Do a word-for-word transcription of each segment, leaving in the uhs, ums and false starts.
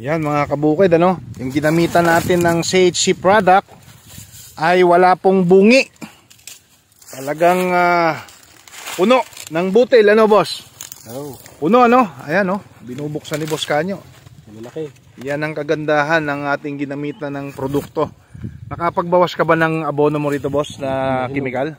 Yan mga kabukid, ano, yung ginamitan natin ng C H C product ay wala pong bungi. Talagang uh, puno ng butil, ano boss? Oh. Puno, ano? Ayan, oh, binubuksan ni Boss Kanyo. Malaki. Yan ang kagandahan ng ating ginamitan ng produkto. Nakapagbawas ka ba ng abono mo rito, boss, na chemical?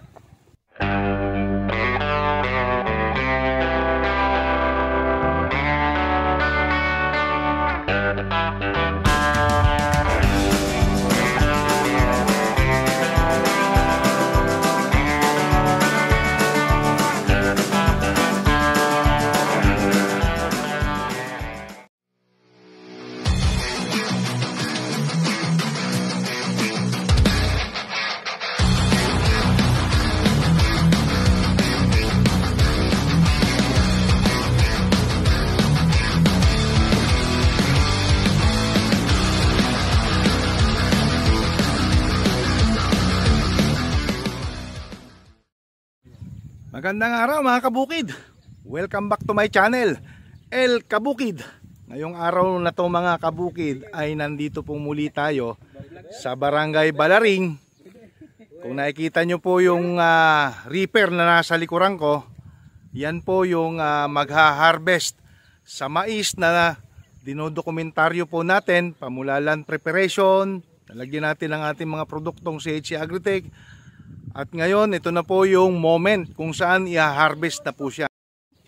Magandang araw mga kabukid. Welcome back to my channel, El Kabukid. Ngayong araw na to mga kabukid ay nandito pong muli tayo sa Barangay Balaring. Kung nakikita nyo po yung uh, reaper na nasa likuran ko, yan po yung uh, magha-harvest sa mais na dinodokumentaryo po natin. Pamulalan preparation, nalagyan natin ang ating mga produktong C H C Agritech. At ngayon, ito na po yung moment kung saan i-harvest na po siya.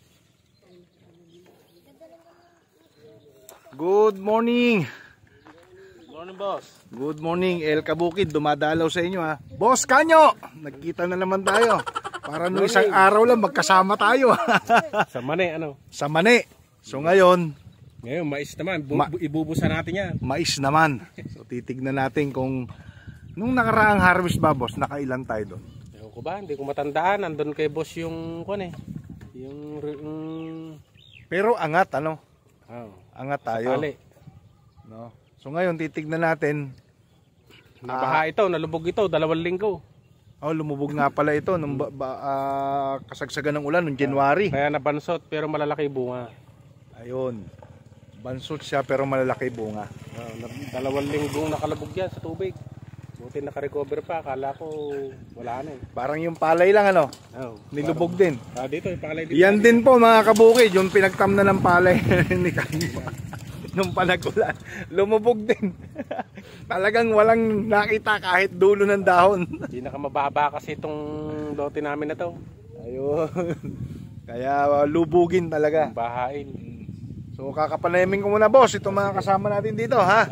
Good morning. Good morning, boss. Good morning, El Kabukid. Dumadalaw sa inyo, ha. Boss Kanyo, nagkita na naman tayo. Para no isang araw lang magkasama tayo. Sa mani, ano? Sa mani. So ngayon, ngayon, mais naman. Bu ma ibubusan natin yan. Mais naman. So titignan natin kung nung nakaraang harvest ba, boss, nakailan tayo doon? Ewan ko ba, hindi ko matandaan. Andun kay boss yung, kung eh, yung, yung... Pero angat, ano? Oh, angat tayo. No? So ngayon, titignan natin. Nabaha uh, ito, nalubog ito, dalawang linggo. Oh, lumubog nga pala ito nung ba, ba, uh, kasagsagan ng ulan, nung January. Kaya nabansot, pero malalaki bunga. Ayun. Bansot siya, pero malalaki bunga. Oh, dalawang linggong nakalubog yan sa tubig. Buti naka-recover pa, akala ko wala na eh. Parang yung palay lang, ano? Oh, nilubog parang, din. Ah, dito yung palay din. Yan din po mga kabukid, yung pinagtamna ng palay ni Kanyo nung panag-ulan. Lumubog din. Talagang walang nakita kahit dulo ng dahon. Hindi nakamababa kasi itong lote namin na to. Ayun. Kaya uh, lubugin talaga. Bahain. So kakapanayamin ko muna, boss, itong mga kasama natin dito, ha?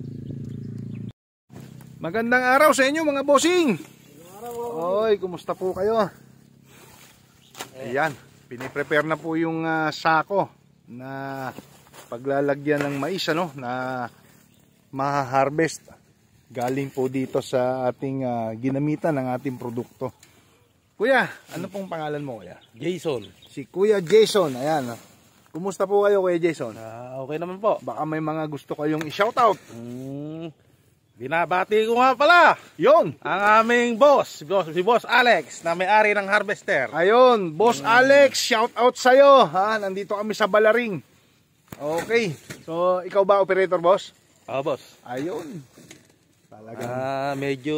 Magandang araw sa inyo mga bossing. Oy, kumusta po kayo? Ayan, piniprepare na po yung uh, sako na paglalagyan ng mais, ano, na maha-harvest. Galing po dito sa ating uh, ginamitan ng ating produkto. Kuya, ano pong pangalan mo, kuya? Jason. Si Kuya Jason, ayan. Kumusta po kayo, Kuya Jason? Uh, okay naman po. Baka may mga gusto kayong i-shoutout. Hmm. Binabati ko nga pala yon ang aming boss, boss si Boss Alex na may-ari ng harvester. Ayun, Boss hmm. Alex, shout out sa'yo, ha? Nandito kami sa Balaring. Okay, so ikaw ba operator, boss? Oo, boss. Ayun. Talagang ah, medyo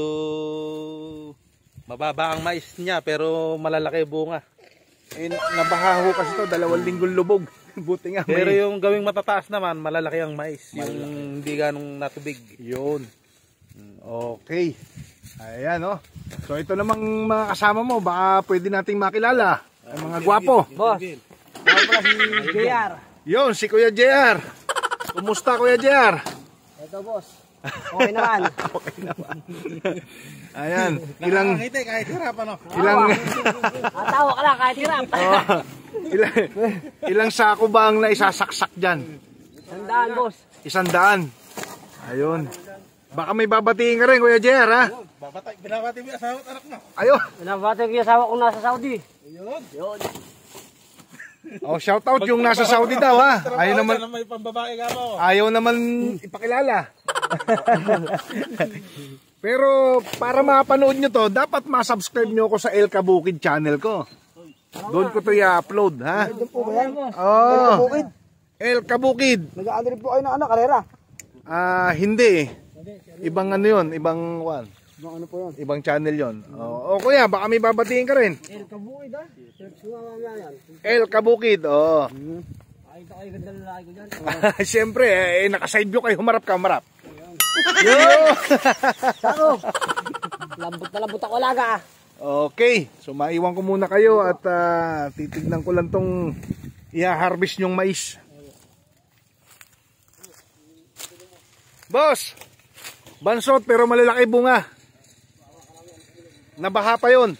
mababa ang mais niya pero malalaki bunga. Eh, nabaha ho kasi to, dalawang linggong lubog. Buti nga may... Pero yung gawing matataas naman, malalaki ang mais. Malalaki. Yung hindi ganong natubig. Yun. Okay. Ayan, oh. So ito namang mga kasama mo, baka pwede nating makilala. Ay, mga gwapo. Boss, ako pala si J R. Yun, si Kuya J R. Kumusta, Kuya J R? Ito, boss. Okay naman. Okay naman. Ayan, ilang... Nakakangiti kahit hirap, ano? Ilang... Matawa ka lang kahit hirap. Oh, ilang, ilang sako ba ang naisasaksak dyan? Sandaan, boss. Isandaan. Ayun. Baka may babatiin ka rin, Kuya J R, ha? Babati, binabati mo yung asawa at anak mo. Ayun. Binabati ko yung asawa ko nasa Saudi. Ayun. Yun. Oh, shout out yung nasa Saudi daw, ha? Ayaw naman... May pambabae ka mo. Ayaw naman ipakilala. Pero para mapanood nyo to, dapat ma-subscribe nyo ako sa El Kabukid channel ko. Doon ko to i-upload, ha? Doon po ba yan? Oh. El Kabukid. Nag-ano rin po kayo ng ano, karera? Ah, hindi eh. Ibang ano yun, ibang one. Ibang ano po yun? Ibang channel yun. O, oh, kuya, baka may babatiin ka rin. El Kabukid ah. Search ko nga mamaya yan. El Kabukid, oo. Nakita ko yung ganda lalaki ko dyan. Siyempre, eh, naka-side view kayo, humarap ka, humarap. Yo! Sako! Lambot na lambot ako alaga ah. Okay, so maiwan ko muna kayo at uh, titignan ko lang tong i-harvest nyong mais. Boss! Bansot pero malalaki bunga. Nabaha pa yun.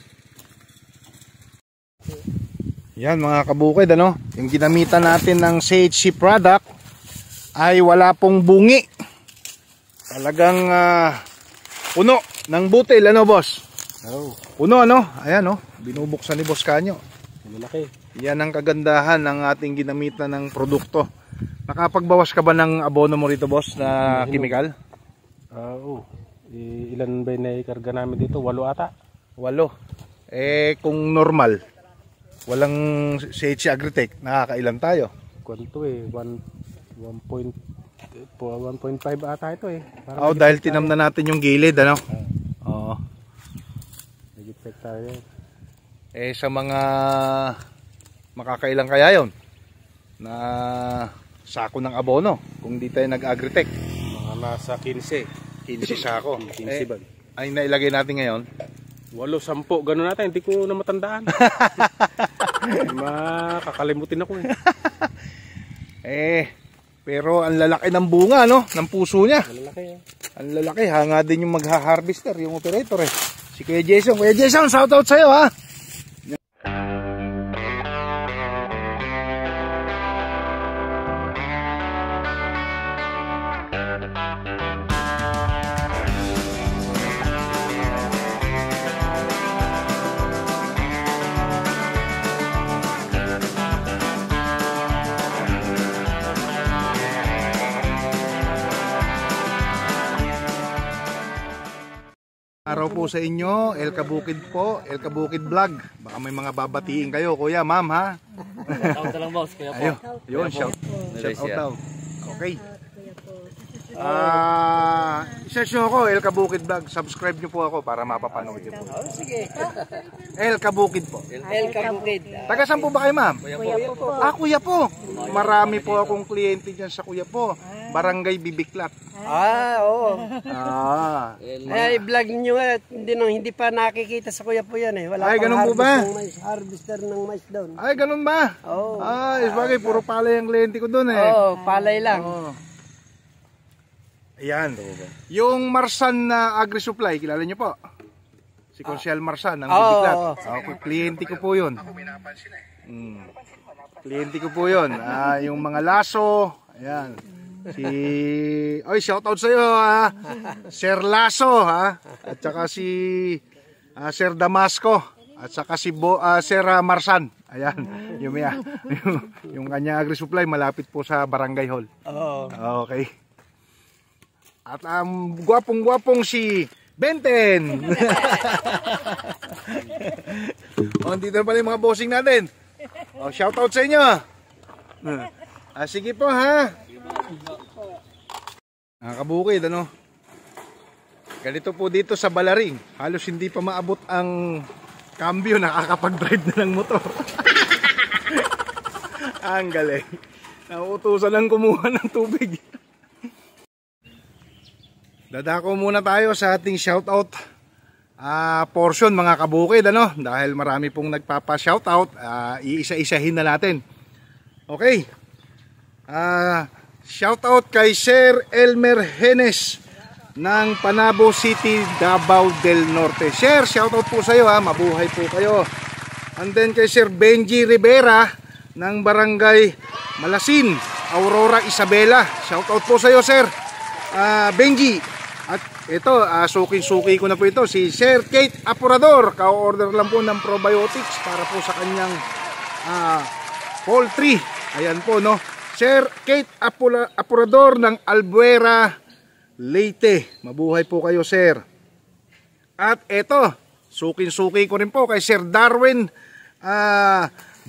Yan mga kabukid, ano? Yung ginamitan natin ng C H C product ay wala pong bungi. Talagang uh, puno ng butil, ano boss? Oh, Puno, ano? Ayan, oh. Binubuksan ni Boss Kanyo. malaki. Yan ang kagandahan ng ating ginamitan ng produkto. Nakapagbawas ka ba ng abono mo rito, boss, na chemical? Ah, oo. I- ilan ba yung naikarga namin dito? Walo ata. Walo. Eh, kung normal, walang C H C Agritech, nakakailan tayo? Kwanto eh, one point one point five ata ito eh. Oo, oh, dahil tinamna natin yung gilid, ano? Oo. Nag-effect tayo. Eh, sa mga makakailan kaya yon na sako ng abono kung di tayo nag-agritech? Mga nasa quince. quince sako. quince Eh, ba? ay nailagay natin ngayon. Walo, sampo. Ganun natin. Hindi ko na matandaan. Makakalimutin ako eh. Eh, pero ang lalaki ng bunga, no? Ng puso niya. Malalaki eh. Ang lalaki. Hanga din yung magha-harvester, yung operator eh. Si Kuya Jason. Kuya Jason, shoutout sa'yo ha. Araw po sa inyo, El Kabukid po, El Kabukid Vlog. Baka may mga babatiin kayo, kuya, ma'am, ha? Shout lang boss, kuya po. Ayun, yun, shout, shout out daw. Okay. Ah, i-search nyo ako, El Kabukid Vlog. Subscribe nyo po ako para mapapanood nyo po. Oh, sige. El Kabukid po. El Kabukid. Taga saan po ba kayo, ma'am? Kuya po. Ah, kuya po. Marami po akong kliyente dyan sa kuya po. Barangay Bibiklat. Ah, oo. Ah. Ay, vlog niyo nga. Hindi, no, hindi pa nakikita sa kuya po yan eh. Wala Ay, pang ganun po ba? harvest ng mais, harvester ng mais doon. Ay, ganun ba? Oo. Ah, is bagay, puro palay ang kliyente ko doon eh. Oo, palay lang. Oh. Ayan. Yung Marsan na Agri-Supply, kilala niyo po? Si Consiel Marsan ng Oo. Bibiklat. Okay, kliyente ko po yun. Mm. Kliyente ko po yun. Ah, yung mga laso, ayan. Si, oy, shout out sa iyo ha. Sir Laso ha. At saka si uh, Sir Damasco. At saka si Bo, uh, Sir uh, Marsan. Ayan, yung, yung, yung kanya Agri-Supply malapit po sa Barangay Hall. Oo. Okay. At ang um, gwapong-gwapong si Benten. O, dito na pala yung mga bossing natin. O, shout out sa inyo. Ah, sige po ha. Mga kabukid, ano? Ganito po dito sa Balaring. Halos hindi pa maabot ang cambio, nakakapag-drive na ng motor. Ang galing. Nauutusan lang kumuha ng tubig. Dadako muna tayo sa ating shoutout uh, portion mga kabukid, ano? Dahil marami pong nagpapa-shoutout, uh, iisa-isahin na natin. Okay. Ah... Uh, Shout out kay Sir Elmer Henes ng Panabo City, Davao del Norte. Sir, shout out po sa iyo ha, mabuhay po kayo. And then kay Sir Benji Rivera ng Barangay Malasin, Aurora, Isabela. Shout out po sa iyo, Sir uh, Benji. At ito, uh, suki-suki ko na po ito, si Sir Kate Apurador. Ka-order lang po ng probiotics para po sa kanyang uh, poultry. Ayan po, no. Sir Kate Apula, Apurador ng Albuera, Leyte. Mabuhay po kayo, sir. At eto, sukin-suki ko rin po kay Sir Darwin uh,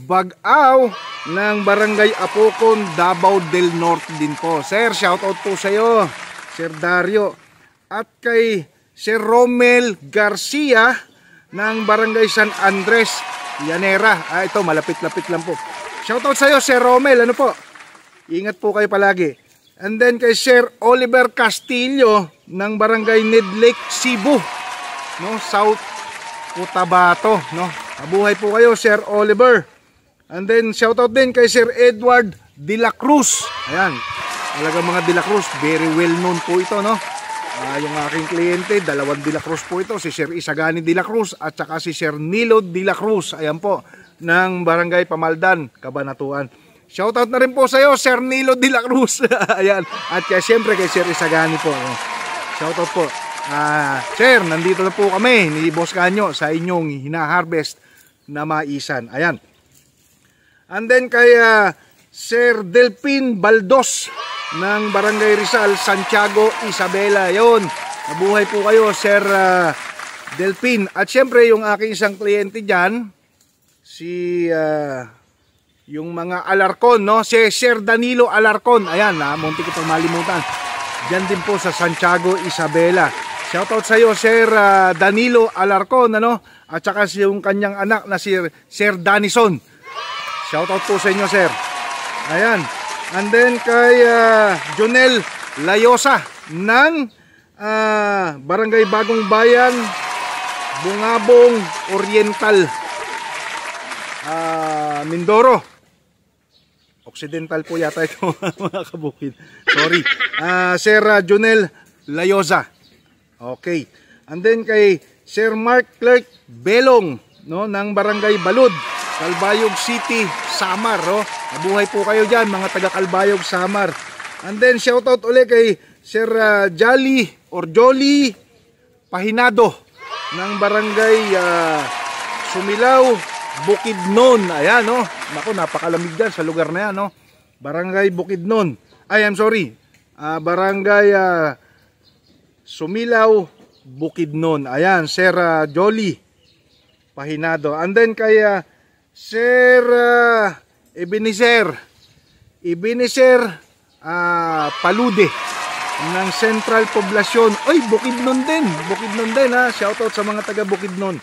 Bag-aw ng Barangay Apocon, Davao del Norte din po. Sir, shoutout po sa iyo, Sir Dario. At kay Sir Romel Garcia ng Barangay San Andres, Llanera. Ah, ito, malapit-lapit lang po. Shoutout sa iyo, Sir Romel. Ano po? Ingat po kayo palagi. And then kay Sir Oliver Castillo ng Barangay Nidlake, Cebu, no, South Cotabato, no. Mabuhay po kayo, Sir Oliver. And then shoutout din kay Sir Edward De La Cruz. Ayan, talagang mga De La Cruz, very well known po ito, no. Uh, yung aking kliyente, dalawang De La Cruz po ito, si Sir Isagani De La Cruz at saka si Sir Nilo De La Cruz. Ayan po, ng Barangay Pamaldan, Cabanatuan. Shoutout na rin po sa iyo, Sir Nilo De La Cruz. Ayan, at kaya siyempre kay Sir Isagani po. Shoutout po. Uh, sir, nandito na po kami ni Boss Kanyo sa inyong hinaharvest na maisan. Ayan. And then kay uh, Sir Delpin Baldos ng Barangay Rizal, Santiago, Isabela. Yon. Mabuhay po kayo, Sir uh, Delpin. At syempre yung aking isang kliyente dyan, si uh, yung mga Alarcon, no? Si Sir Danilo Alarcon. Ayan, ha? Munti ko pang malimutan. Diyan din po sa Santiago, Isabela. Shoutout sa iyo, Sir uh, Danilo Alarcon, ano? At saka yung kanyang anak na si Sir Danison. Shoutout po sa inyo, sir. Ayan. And then kay uh, Jonel Layosa ng uh, Barangay Bagong Bayan, Bungabong Oriental, uh, Mindoro. Occidental po yata ito, mga kabukid. Sorry. Uh, Sir uh, Jonel Layosa. Okay. And then kay Sir Mark Clerk Belong, no, ng Barangay Balud, Calbayog City, Samar, oh. Mabuhay po kayo dyan, mga taga Calbayog, Samar. And then shoutout ulit kay Sir uh, Jolly or Jolly Pahinado ng Barangay uh, Sumilaw, Bukidnon. Ayan, no. Naku, napakalamig dyan sa lugar na yan, no. Barangay Bukidnon. Ay, I'm sorry. Uh, Barangay uh, Sumilaw, Bukidnon. Ayan, Sir uh, Jolly Pahinado. And then kay uh, Sir uh, Ebenezer Ebenezer uh, Palude ng Central Poblasyon. Oy, Bukidnon din. Bukidnon din, ha. Shoutout sa mga taga Bukidnon.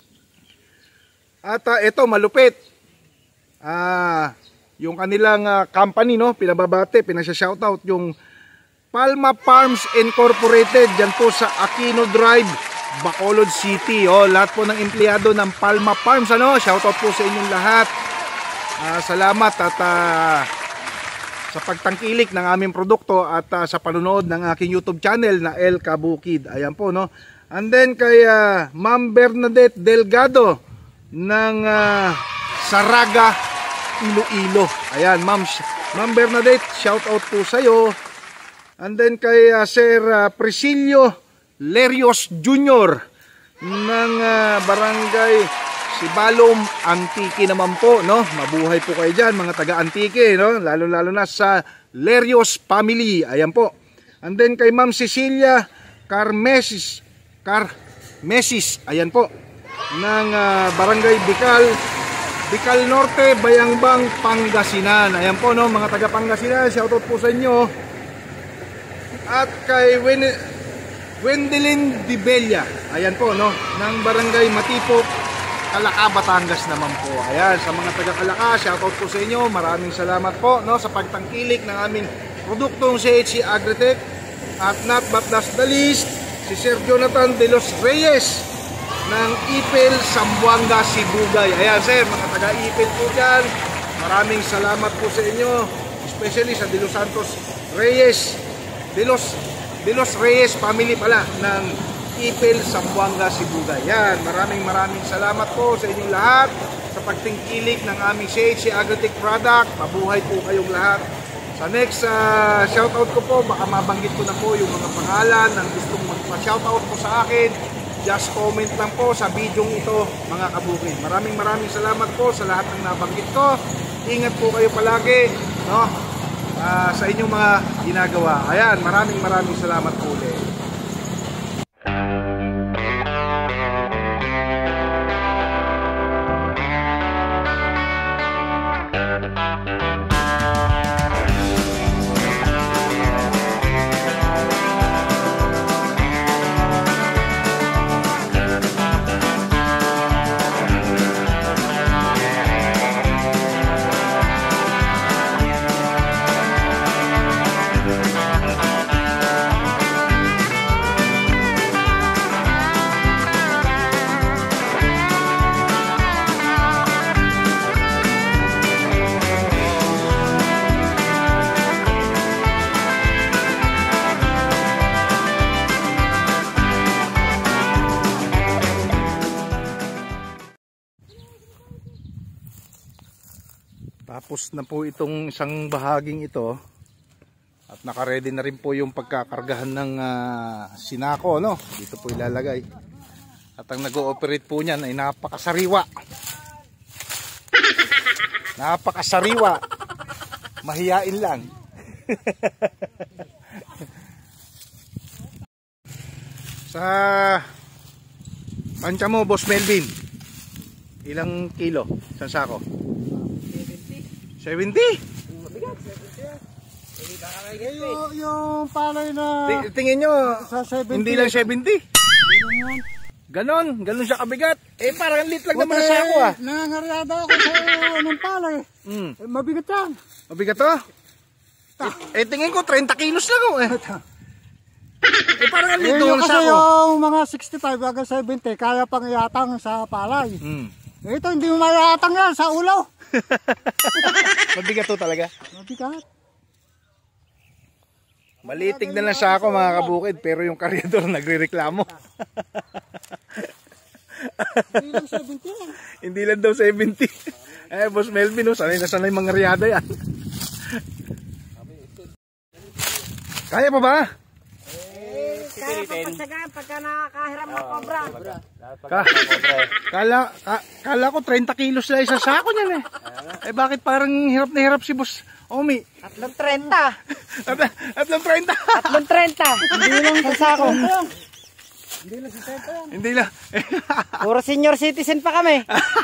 At uh, ito, malupit. Ah, uh, yung kanilang uh, company, no, pinababate, pinasya-shoutout yung Palma Farms Incorporated, dyan po sa Aquino Drive, Bacolod City. Oh, lahat po ng empleyado ng Palma Farms, ano, shoutout po sa inyong lahat. Uh, salamat at uh, sa pagtangkilik ng aming produkto at uh, sa panonood ng aking YouTube channel na El Kabukid. Ayan po, no. And then kay uh, Ma'am Bernadette Delgado ng uh, Saraga, Iloilo. Ayan, Ma'am Ma'am Bernadette, shoutout po sa iyo. And then kay uh, Sir uh, Presilio Lerios Junior ng uh, Barangay Sibalom, Antique naman po, no? Mabuhay po kayo dyan, mga taga Antique, no? Lalo-lalo na sa Lerios family. Ayan po. And then kay Ma'am Cecilia Carmesis Carmesis, ayan po, ng uh, Barangay Bicol, Bicol Norte, Bayangbang, Pangasinan. Ayan po, no? Mga taga Pangasinan, shoutout po sa inyo. At kay Wen Wendelin Dibella, ayan po, no, ng Barangay Matipok, Calaca, Batangas naman po. Ayan, sa mga taga Calaca, shoutout po sa inyo. Maraming salamat po, no, sa pagtangkilik ng aming produktong C H C Agritech. At not but not the least, si Sir Jonathan De Los Reyes ng Ipil, Zamboanga, Sibugay. Ayan, sir, mga taga Ipil po dyan, maraming salamat po sa inyo, especially sa De Los Santos Reyes De Los, De Los Reyes family pala ng Ipil, Zamboanga, Sibugay. Yan, maraming maraming salamat po sa inyong lahat sa pagtingkilik ng aming C H C Agritech product. Mabuhay po kayong lahat. Sa next uh, shoutout ko po, baka mabanggit ko na po yung mga pangalan ng gustong magpa-shoutout po sa akin. Just comment lang po sa video ito, mga kabukid. Maraming maraming salamat po sa lahat ng nabanggit ko. Ingat po kayo palagi, no? Uh, sa inyong mga ginagawa. Ayan, maraming maraming salamat po ulit. Tapos na po itong isang bahaging ito. At naka-ready na rin po yung pagkakargahan ng uh, sinako, no? Dito po ilalagay. At ang nag-ooperate po niyan ay napakasariwa. Napakasariwa. Mahiyain lang. Sa pansya mo, Boss Melvin, ilang kilo? Isang sako? seventy? Yung, yung palay na T- tingin nyo, sa seventy. hindi lang seventy. Ganon, ganon siya kabigat. Eh parang lit lang naman na sako ah. Nangangaryada ako sa anong palay. Mm. Eh, mabigat yan. Mabigat to? Eh, eh tingin ko thirty kilos lang oh eh. Eh parang ang Eh, lit yung ng kasi sako. yung mga sixty-five hanggang seventy, kaya pang iatang sa palay. Mm. Eh, ito, hindi mo maiatang yan sa ulo. Mabigat to talaga. Mabigat. Malitig na lang sako mga kabukid, pero yung karyador nagrereklamo. Hindi lang seventy yan. Hindi lang daw seventy. Eh, Boss Melvin, oh, sanay na sanay mga riyada yan. Kaya pa ba? Kaya papagsagaan pagka nakakahiram ng cobra. Ka kala, ka kala ko thirty kilos na isang sako niyan eh. Eh bakit parang hirap na hirap si Boss Omi? Tatlong trenta. At, at lang thirty. Tatlong trenta. Hindi lang sa sako. Hindi lang sa sako yan. Hindi lang. Puro senior citizen pa kami.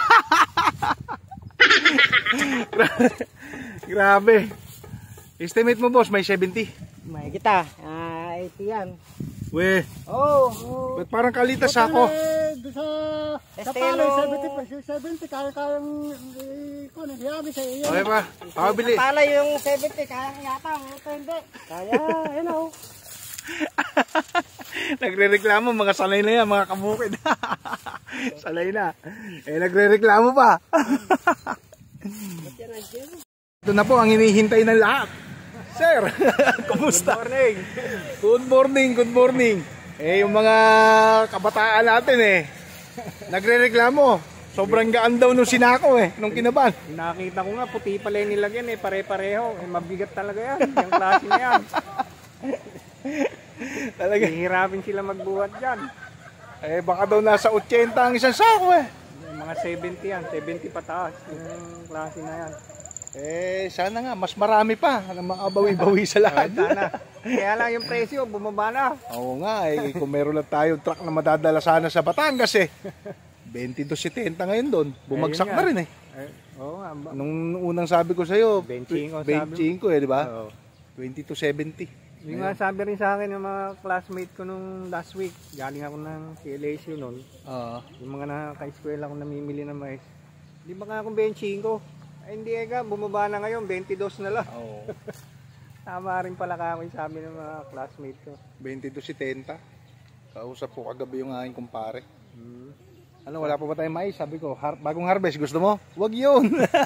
Grabe. Estimate mo, boss, may seventy. May kita. Ah, eighty yan. We, Oh, oh. ba't parang kalitas ako? Doon sa sa palay, seventy pa. seventy, kaya-kayang ikon. Hiyabi sa iyo. Okay pa, pakabili. Palay yung seventy, kaya yata. Ito hindi. Kaya, you know. Nagre-reklamo, mga sanay na yan, mga kabukid. Sanay na. Eh, nagre-reklamo pa. Ito na po ang hinihintay ng lahat. Sir, kumusta? Good morning. Good morning, good morning. Eh, yung mga kabataan natin eh, nagre-reklamo. Sobrang gaan daw nung sinako eh, nung kinaban. Nakita ko nga, puti pala yung nilagyan eh, pare-pareho. Eh, mabigat talaga yan, yung klase na yan. Talaga. Hihirapin sila magbuhat dyan. Eh, baka daw nasa eighty ang isang sako eh. Yung mga seventy yan, seventy pataas, yung klase na yan. Eh, sana nga, mas marami pa na makabawi-bawi sa lahat. Sana. Kaya lang yung presyo, bumaba na. Oo nga, eh, kung meron lang tayong truck na madadala sana sa Batangas eh. twenty to seventy ngayon doon. Bumagsak Ayun na nga. rin eh. Eh, oo nga. ba- Nung unang sabi ko sa'yo, twenty-five sabi mo. twenty-five eh, di ba? Oo. twenty to seventy. Yung nga sabi rin sa akin ng mga classmate ko nung last week, galing ako ng C L S U noon, Oo. yung mga naka-eskwela ko namimili ng mais, di ba nga akong twenty-five? Ay hindi ega, bumaba na ngayon, twenty-two na lang. Oo. Tama rin pala ka ako yung sabi ng mga classmate ko. twenty to seventy. Kausap ko kagabi yung aking kumpare. Hmm. Ano, wala pa ba tayong mais? Sabi ko, har bagong harvest, gusto mo? Wag yun.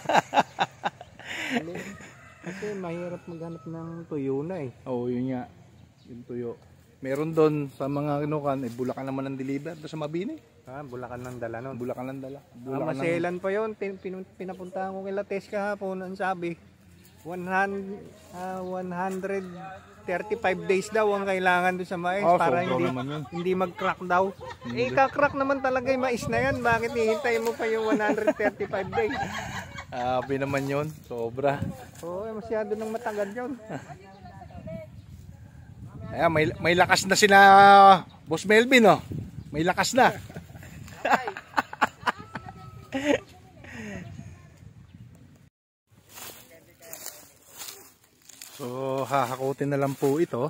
Kasi mahirap maghanap ng tuyo na eh. Oo, yun nga. Yung tuyo. Meron doon sa mga kinukan, eh, Bulacan naman ang deliver doon sa Mabini. Ah, Bulacan ng dala nun. Bulacan ang dala. Ah, Bulacan ang- maselan pa yun. Pin, pin, pinapuntahan ko kila Tess kahapon. Ang sabi, one hundred, ah, one hundred thirty-five days daw ang kailangan doon sa mais Oh, para sobrang hindi naman yun. hindi mag-crack daw. Eh, kakrak naman talaga yung mais na yan. Bakit hihintayin mo pa yung one hundred thirty-five days? Sabi naman yun, sobra. Oo, oh, masyado nang matagal yun. Ayan, may, may lakas na sila Boss Melvin, oh. May lakas na. So, hahakutin na lang po ito.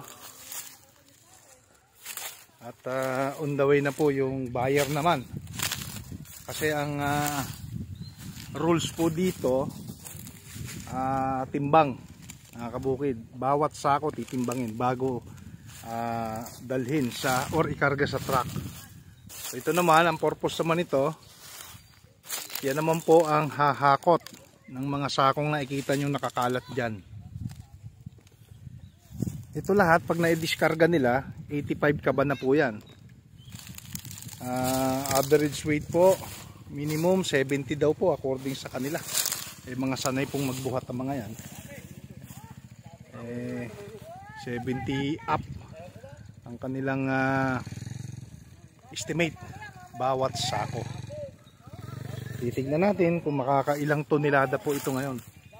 At uh, on the way na po yung buyer naman. Kasi ang uh, rules po dito, uh, timbang, mga kabukid. Bawat sako titimbangin bago uh, dalhin sa or ikarga sa truck. So ito naman, ang purpose naman ito, yan naman po ang hahakot ng mga sakong nakikita nyo nakakalat dyan. Ito lahat, pag na-discarga nila, eighty-five kaban na po yan. Uh, average weight po, minimum seventy daw po according sa kanila. eh mga sanay pong magbuhat ang mga yan, eh seventy up ang kanilang uh, estimate bawat sako. Titignan natin kung makakailang tonelada po ito ngayon.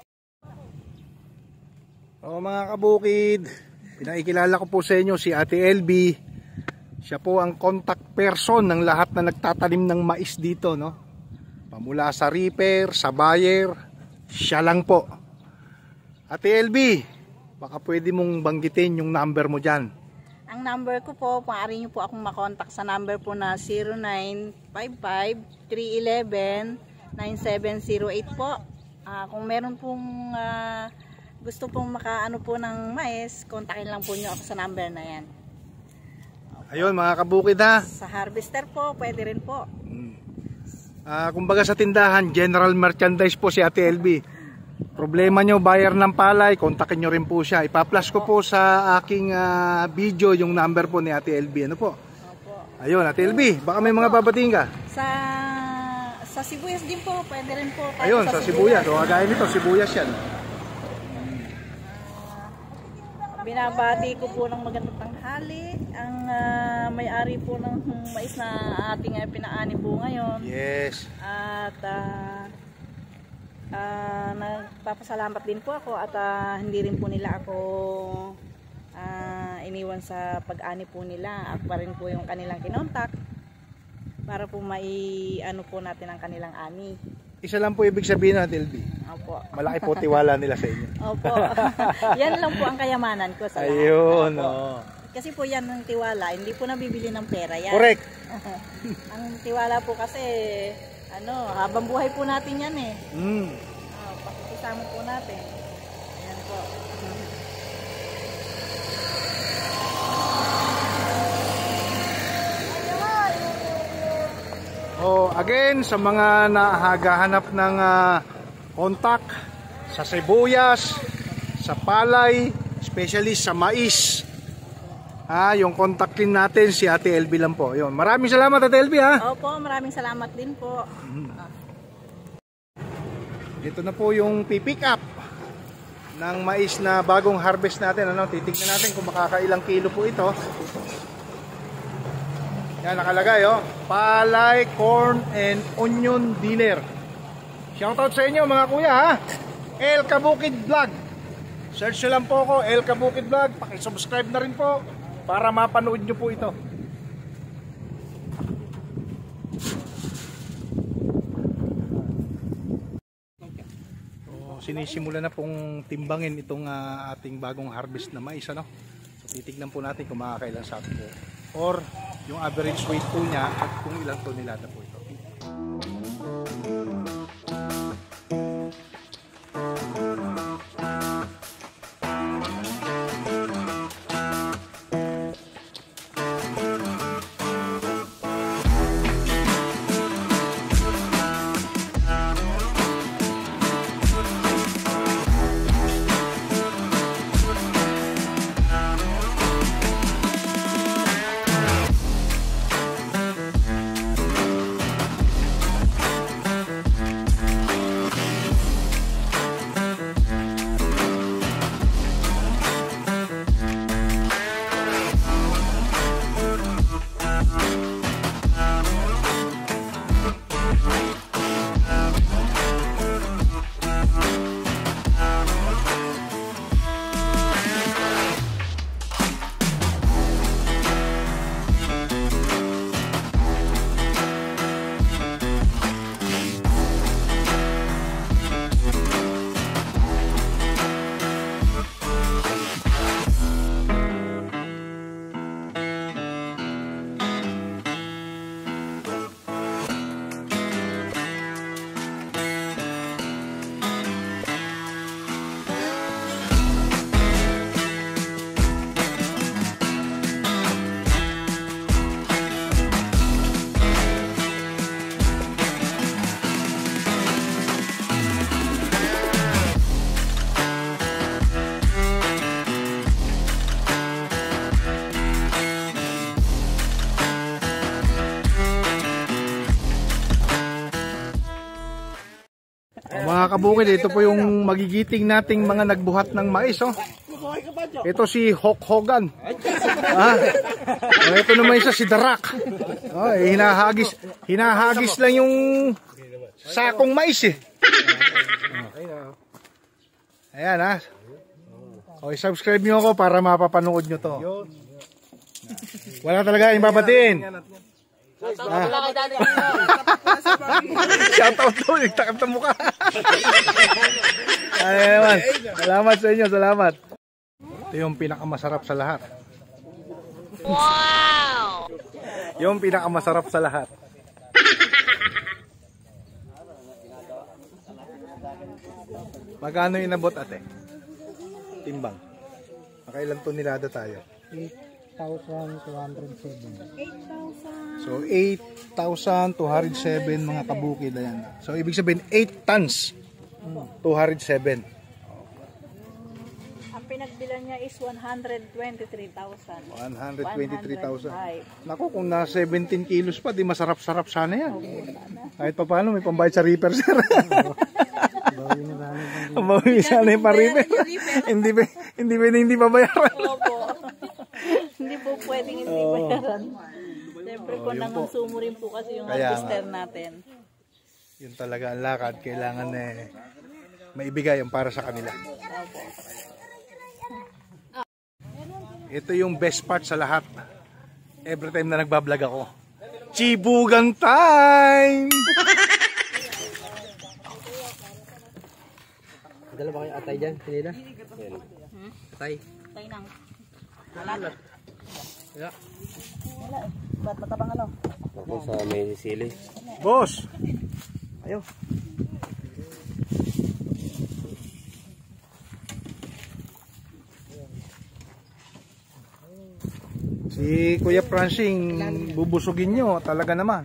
O mga kabukid, pinakikilala ko po sa inyo si Ate L B. Siya po ang contact person ng lahat na nagtatanim ng mais dito, no? Pamula sa reaper, sa buyer, siya lang po. Ate L B, baka pwede mong banggitin yung number mo dyan. Ang number ko po, maaari nyo po akong makontak sa number po na zero nine five five, three one one, nine seven zero eight po. Uh, kung meron pong uh, gusto pong makaano po ng mais, kontakin lang po nyo ako sa number na yan. Ayun mga kabukid ha. Sa harvester po, pwede rin po. Hmm. Uh, kumbaga sa tindahan, general merchandise po si Ate L B. Problema nyo, buyer ng palay, kontakin nyo rin po siya. Ipa-flash ko po sa aking uh, video yung number po ni Ate L B. Ano po? Opo. Ayun, Ate L B, baka may mga babatiin ka? Sa sa sibuyas din po, pwede rin po. Ayun, sa, sa sibuyas. O, kagaya nito, sibuyas yan. Binabati ko po ng magandang tanghali ang uh, may-ari po ng mais na ating uh, pinaani po ngayon. Yes. At uh, uh, nagpapasalamat din po ako at uh, hindi rin po nila ako uh, iniwan sa pag-ani po nila. At pa rin po yung kanilang kinontak para po mai ano po natin ang kanilang ani. Isa lang po ibig sabihin natin, L B. Opo. Malaki po tiwala nila sa inyo. Opo. Yan lang po ang kayamanan ko sa lahat. Ayun, Opo. oh. Kasi po yan ang tiwala, hindi po nabibili ng pera yan. Correct. Ang tiwala po kasi, ano, habang buhay po natin yan eh. Mm. Oh, pakikisama po natin. Ayan po. Oh, again, sa mga nahagahanap ng uh, contact sa sibuyas, sa palay, especially sa mais. Ah, yung contact din natin si Ate L B lang po. Yun. Maraming salamat Ate L B ha. Opo, maraming salamat din po. Mm. Ito na po yung pipick up ng mais na bagong harvest natin. Ano, titignan natin kung makakailang kilo po ito. Yan nakalagay oh, palay, corn and onion dinner. Shoutout sa inyo mga kuya ha. El Kabukid Vlog. Search nyo lang po ako, El Kabukid Vlog. Paki-subscribe na rin po para mapanood nyo po ito. So, sinisimula na pong timbangin itong uh, ating bagong harvest na mais, ano? So titignan po natin kung makakailan sa atin po or yung average weight po niya at kung ilang tonelada po ito. kabukid, ito po yung magigiting nating mga nagbuhat ng mais. Oh. Ito si Hulk Hogan. Ah, ito naman isa si Darak. Oh, eh, hinahagis, hinahagis lang yung sakong mais eh. Ayan ha. Okay, subscribe nyo ako para mapapanood nyo to. Wala talaga yung babatiin. Shout out to, nagtakap ng mukha. Ayan naman. Salamat sa inyo, salamat. Ito yung pinakamasarap sa lahat. Wow! Yung pinakamasarap sa lahat. Magkano inabot ate? Timbang. Makailan tonelada tayo? eight thousand two hundred seven. So eight thousand two hundred seven mga kabukid. Ayan. So ibig sabihin eight tons. two hundred seven. Ang pinagbilan niya is one hundred twenty-three thousand. one hundred twenty-three thousand. Naku, kung na seventeen kilos pa, di masarap-sarap sana yan. Kahit pa paano, may pambayad sa reaper, sir. Bawi sana yung pa-reaper. Hindi ba, hindi ba, hindi babayaran. Opo. Hindi po pwedeng hindi bayaran. Siyempre po nangonsumo rin po kasi yung harvester natin. Yun talaga ang lakad. Kailangan eh, maibigay ang para sa kanila. Opo. Ito yung best part sa lahat. Every time na nagbablog ako. Chibugan time! Dala ba kayo atay dyan? Pinila? Hmm? Atay? Atay nang. Wala. Wala. Wala. Ba't matabang ano? Ako sa may sili. Boss! Ayo. Si Kuya Francing, bubusugin nyo. Talaga naman.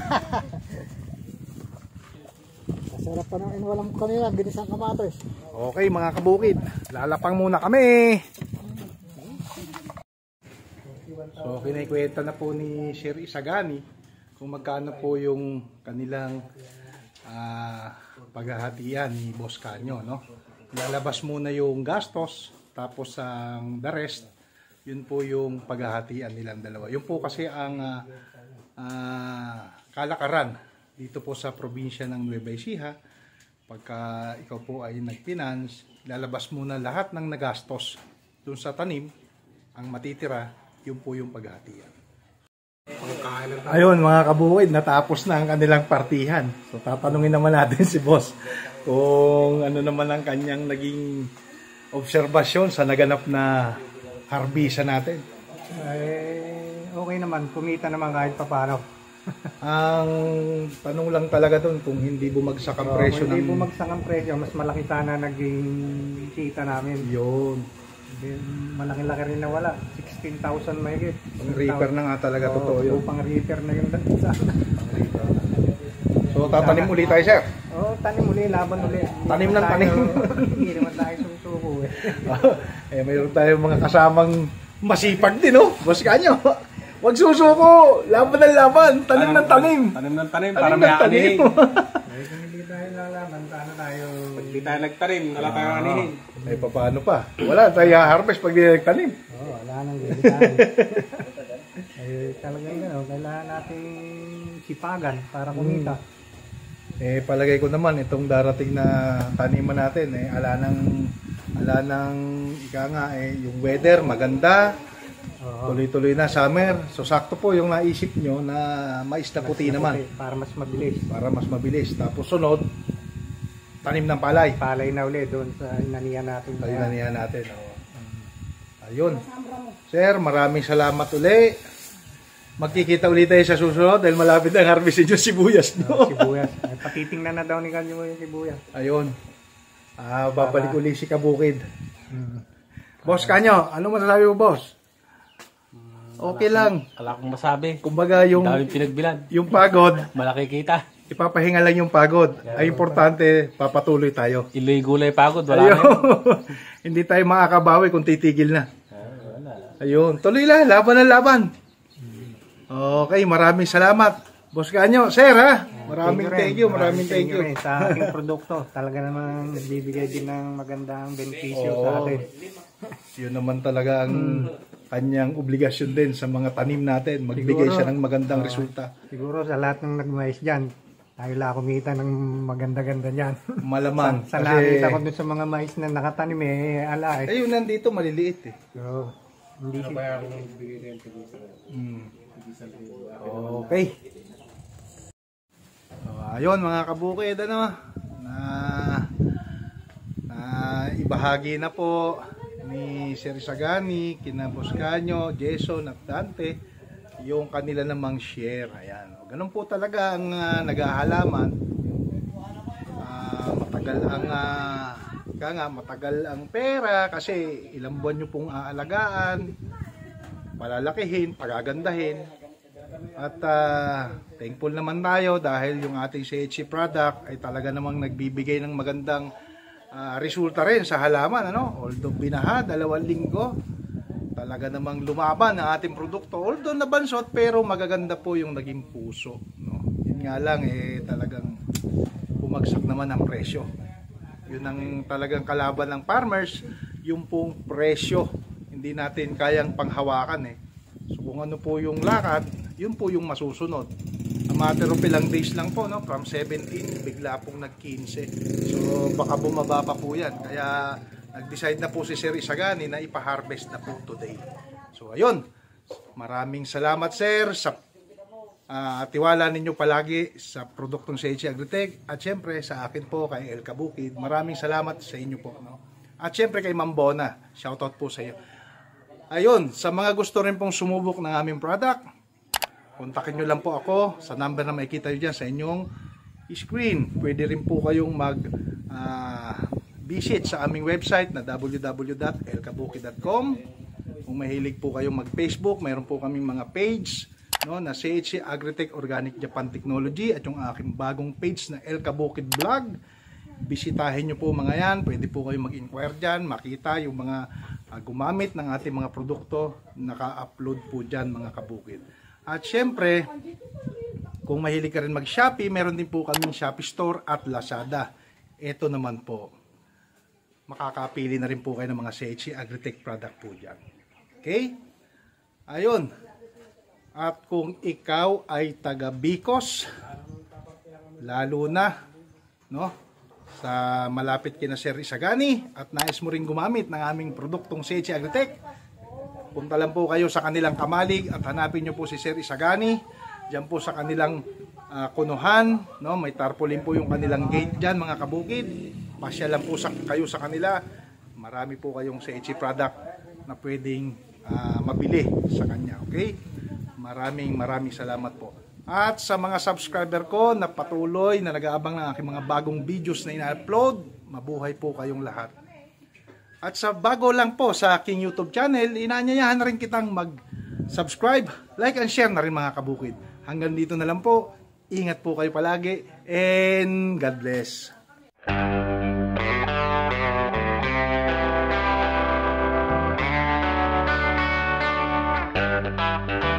Sarap pa ng inwalang kanila, ginisang kamatis. Okay mga kabukid, lalapang muna kami. So kinikwenta na po ni Sir Isagani kung magkano po yung kanilang uh, paghahatian ni Boss Canyo, no? Lalabas muna yung gastos, tapos ang the rest, yun po yung paghahatian nilang dalawa. Yun po kasi ang uh, uh, kalakaran dito po sa probinsya ng Nueva Ecija. Pagka ikaw po ay nag-finance, lalabas muna lahat ng nagastos dun sa tanim, ang matitira, yun po yung paghahatian. Ayun mga kabukid, natapos na ang kanilang partihan. So tatanungin naman natin si Boss kung ano naman ang kanyang naging obserbasyon sa naganap na harbisa natin. Eh, okay naman, kumita naman kahit papaano. Ang tanong lang talaga doon kung hindi bumagsak ang So, presyo hindi ng... bumagsak ang presyo, mas malaki sana naging kita namin. Yun. Malaki-laki rin na wala. sixteen thousand mahigit. Pang reaper na nga talaga, Oo, totoo yun. Pang reaper na yung sana. So tatanim ulit tayo, sir. Oo, oh, tanim uli, laban uli. Tanim ng tanim. Hindi naman tayo susuko eh. Eh, mayroon tayong mga kasamang masipag din, oh. Boss Canyo. Huwag susuko! Laban ng laban! Tanim ng tanim! Tanim ng tanim, Tanim para ng may tanim! anihin. Eh, kung hindi tayo lalaban, paano tayo... Pag di tayo nagtanim, wala tayong anihin. Eh, paano pa? Wala tayo harvest pag di nagtanim. Oo, oh, wala nang gilitan. Eh, talagang gano'n, kailangan natin sipagan para kumita. Eh, palagay ko naman, itong darating na taniman natin, eh, ala nang, ala nang, ika nga, eh, yung weather, maganda. Tuloy-tuloy na summer. So sakto po yung naisip nyo na mais na puti naman. Para mas mabilis. Para mas mabilis. Tapos sunod, tanim ng palay. Palay na ulit doon sa inanihan natin. Sa inanihan natin. Oh. Ayun. Sir, maraming salamat uli. Magkikita ulit tayo sa susunod dahil malapit ang harvestin yung sibuyas. No? Oh, sibuyas. Ay, patitingnan na daw ni Kanyo yung sibuyas. Ayun. Ah, babalik uli si Kabukid. Hmm. Boss Canyo, ano masasabi mo, boss? Okay lang. Wala akong masabi. Kumbaga yung Daming pinagbilan. yung pagod, Malaki kita. ipapahinga lang yung pagod. Ay importante, papatuloy tayo. Iloy gulay pagod, wala Ayun. na. Hindi tayo makakabawi kung titigil na. Ayun, tuloy lang, laban ng laban. Okay, maraming salamat. Boss Ganyo, sir ha? Maraming rin. thank you, maraming thank you. rin sa aking produkto. Talaga naman nagbibigay din ng magandang benepisyo sa Oo. atin. Yun naman talaga ang kanyang obligasyon din sa mga tanim natin. Magbigay Siguro, siya ng magandang resulta. Siguro sa lahat ng nagmais dyan, tayo lang kumita ng maganda-ganda niyan. Malamang. Sa kasi, nakita ko dun sa mga mais na nakatanim eh, ala eh. ayun, nandito maliliit eh. So, hindi siya. Mm. Okay. So, ayun mga kabukid, ano, na, na ibahagi na po ni Sir Isagani, kina Boss Ganyo, Jason at Dante yung kanila namang share. Ayan. Ganun po talaga ang uh, nag-aalaman. Uh, matagal ang uh, ka nga, matagal ang pera kasi ilang buwan nyo pong aalagaan, palalakihin, pagagandahin. At uh, thankful naman tayo dahil yung ating C H C product ay talaga namang nagbibigay ng magandang uh, resulta rin sa halaman, ano? Although binaha, dalawang linggo, talaga namang lumaban ang ating produkto. Although nabansot, pero magaganda po yung naging puso, no? Yun nga lang, eh, talagang bumagsak naman ang presyo. Yun ang talagang kalaban ng farmers, yung pong presyo. Hindi natin kayang panghawakan eh. So kung ano po yung lakad, yun po yung masusunod. A matter of ilang days lang po, no? From seventeen, bigla pong nag-fifteen. So baka bumaba pa po yan. Kaya nag-decide na po si Sir Isagani na ipa-harvest na po today. So ayun, maraming salamat sir sa uh, tiwala ninyo palagi sa produktong C H C Agritech. At syempre sa akin po kay El Kabukid, maraming salamat sa inyo po, no? At syempre kay Ma'am Bona, shoutout po sa iyo. Ayun, sa mga gusto rin pong sumubok ng aming product, kontakin nyo lang po ako sa number na makikita nyo dyan sa inyong screen. Pwede rin po kayong mag uh, visit sa aming website na w w w dot el kabukid dot com. Kung mahilig po kayong mag Facebook, mayroon po kaming mga page, no, na C H C Agritech Organic Japan Technology at yung aking bagong page na El Kabukid Vlog. Bisitahin nyo po mga yan. Pwede po kayong mag-inquire dyan, makita yung mga uh, gumamit ng ating mga produkto. Naka-upload po dyan mga kabukid. At syempre, kung mahilig ka rin mag-Shopee, meron din po kaming Shopee Store at Lazada. Ito naman po, makakapili na rin po kayo ng mga C H C Agritech product po dyan. Okay? Ayun. At kung ikaw ay taga Bicos, lalo na, no, sa malapit kina Sir Isagani at nais mo rin gumamit ng aming produktong C H C Agritech, punta lang po kayo sa kanilang kamalig at hanapin nyo po si Sir Isagani. Diyan po sa kanilang uh, kunuhan, no? May tarpaulin po yung kanilang gate dyan mga kabukid. Pasya lang po sa, kayo sa kanila. Marami po kayong C H C product na pwedeng uh, mabili sa kanya. Okay? Maraming maraming salamat po. At sa mga subscriber ko na patuloy na nag-aabang ng aking mga bagong videos na ina-upload, mabuhay po kayong lahat. At sa bago lang po sa aking YouTube channel, inaanyayahan na rin kitang mag-subscribe, like and share na rin mga kabukid. Hanggang dito na lang po. Ingat po kayo palagi and God bless.